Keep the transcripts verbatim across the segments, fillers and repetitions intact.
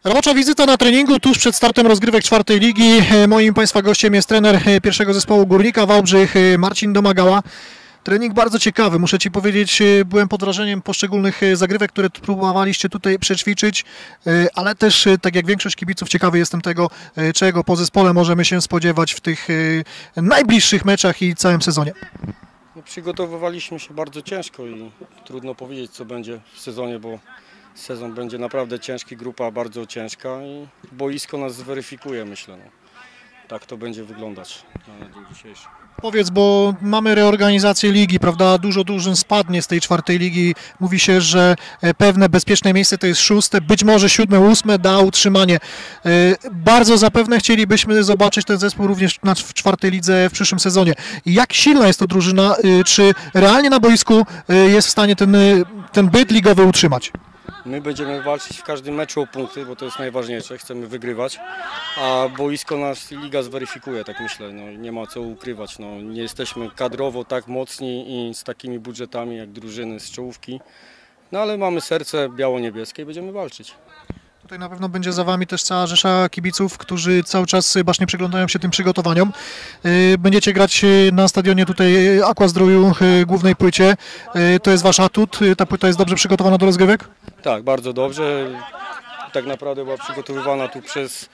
Robocza wizyta na treningu tuż przed startem rozgrywek czwartej ligi. Moim Państwa gościem jest trener pierwszego zespołu Górnika Wałbrzych, Marcin Domagała. Trening bardzo ciekawy, muszę Ci powiedzieć, byłem pod wrażeniem poszczególnych zagrywek, które próbowaliście tutaj przećwiczyć, ale też, tak jak większość kibiców, ciekawy jestem tego, czego po zespole możemy się spodziewać w tych najbliższych meczach i całym sezonie. No, przygotowywaliśmy się bardzo ciężko i trudno powiedzieć, co będzie w sezonie, bo sezon będzie naprawdę ciężki, grupa bardzo ciężka i boisko nas zweryfikuje, myślę. No. Tak to będzie wyglądać na dzień dzisiejszy. Powiedz, bo mamy reorganizację ligi, prawda? Dużo drużyn spadnie z tej czwartej ligi. Mówi się, że pewne bezpieczne miejsce to jest szóste, być może siódme, ósme da utrzymanie. Bardzo zapewne chcielibyśmy zobaczyć ten zespół również w czwartej lidze w przyszłym sezonie. Jak silna jest to drużyna? Czy realnie na boisku jest w stanie ten, ten byt ligowy utrzymać? My będziemy walczyć w każdym meczu o punkty, bo to jest najważniejsze, chcemy wygrywać, a boisko nas liga zweryfikuje, tak myślę, no, nie ma co ukrywać, no, nie jesteśmy kadrowo tak mocni i z takimi budżetami jak drużyny z czołówki, no ale mamy serce biało-niebieskie i będziemy walczyć. Tutaj na pewno będzie za Wami też cała rzesza kibiców, którzy cały czas bacznie przyglądają się tym przygotowaniom. Będziecie grać na stadionie tutaj Aqua Zdroju, głównej płycie. To jest Wasz atut? Ta płyta jest dobrze przygotowana do rozgrywek? Tak, bardzo dobrze. Tak naprawdę była przygotowywana tu przez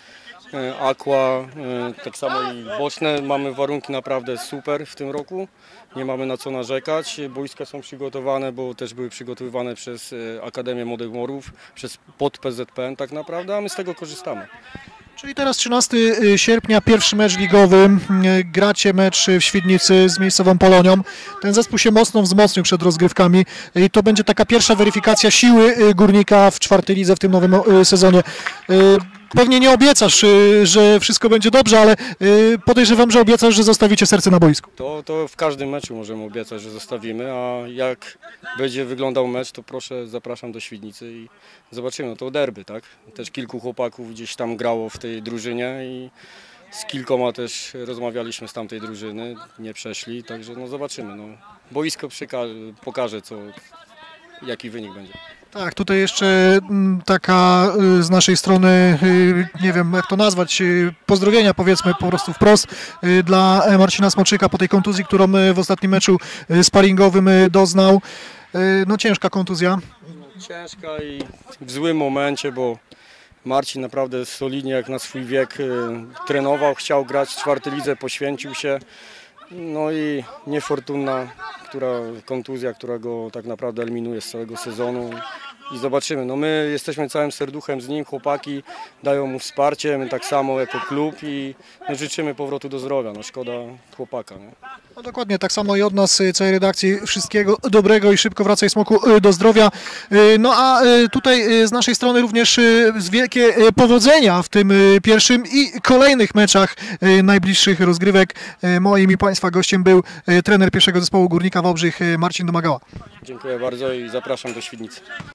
Aqua, tak samo i boczne. Mamy warunki naprawdę super w tym roku. Nie mamy na co narzekać. Boiska są przygotowane, bo też były przygotowywane przez Akademię Młodych Morów, przez pod P Z P N tak naprawdę, a my z tego korzystamy. Czyli teraz trzynastego sierpnia, pierwszy mecz ligowy, gracie mecz w Świdnicy z miejscową Polonią. Ten zespół się mocno wzmocnił przed rozgrywkami i to będzie taka pierwsza weryfikacja siły Górnika w czwartej lidze w tym nowym sezonie. Pewnie nie obiecasz, że wszystko będzie dobrze, ale podejrzewam, że obiecasz, że zostawicie serce na boisku. To, to w każdym meczu możemy obiecać, że zostawimy, a jak będzie wyglądał mecz, to proszę, zapraszam do Świdnicy i zobaczymy. No to derby, tak? Też kilku chłopaków gdzieś tam grało w tej drużynie i z kilkoma też rozmawialiśmy z tamtej drużyny, nie przeszli, także no zobaczymy. No. Boisko pokaże, co, jaki wynik będzie. Tak, tutaj jeszcze taka z naszej strony, nie wiem jak to nazwać, pozdrowienia powiedzmy po prostu wprost dla Marcina Smoczyka po tej kontuzji, którą w ostatnim meczu sparingowym doznał. No ciężka kontuzja. Ciężka i w złym momencie, bo Marcin naprawdę solidnie jak na swój wiek trenował, chciał grać w czwartej lidze, poświęcił się. No i niefortunna która, kontuzja, która go tak naprawdę eliminuje z całego sezonu i zobaczymy. No my jesteśmy całym serduchem z nim, chłopaki dają mu wsparcie, my tak samo jako klub i no, życzymy powrotu do zdrowia, no szkoda chłopaka. Nie? No dokładnie, tak samo i od nas, całej redakcji, wszystkiego dobrego i szybko wracaj Smoku do zdrowia. No a tutaj z naszej strony również wielkie powodzenia w tym pierwszym i kolejnych meczach najbliższych rozgrywek. Moim i Państwa gościem był trener pierwszego zespołu Górnika Wałbrzych Marcin Domagała. Dziękuję bardzo i zapraszam do Świdnicy.